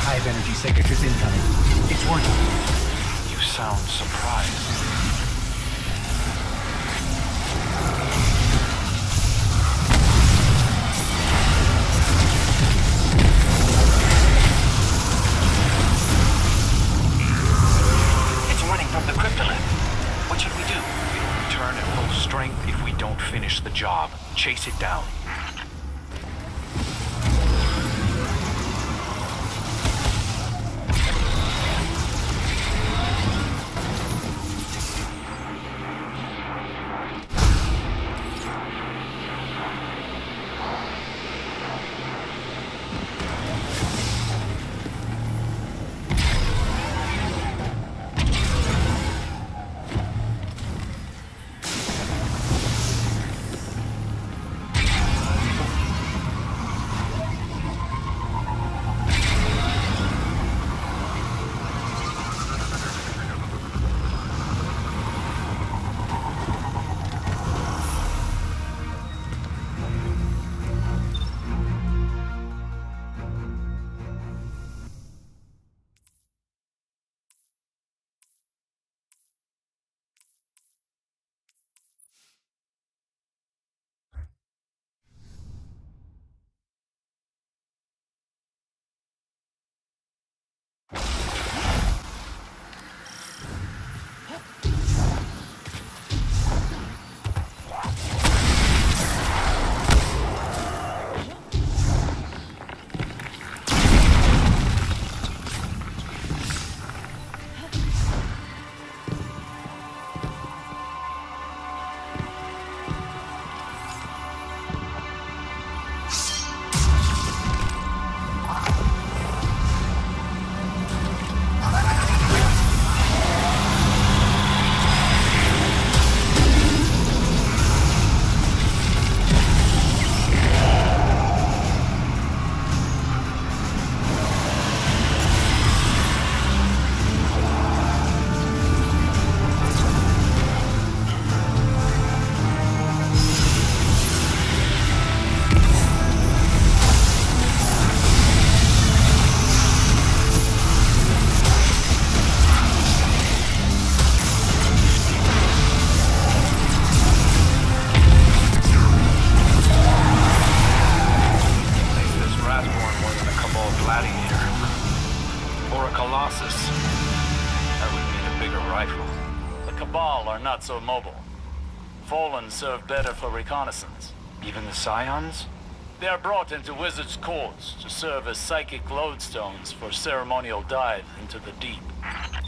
hive energy signatures incoming. It's working. You sound surprised. It's running from the cryptolith. What should we do? It'll return at full strength if we don't finish the job. Chase it down. Not so mobile. Fallen serve better for reconnaissance. Even the Scions? They are brought into Wizard's Courts to serve as psychic lodestones for ceremonial dive into the deep.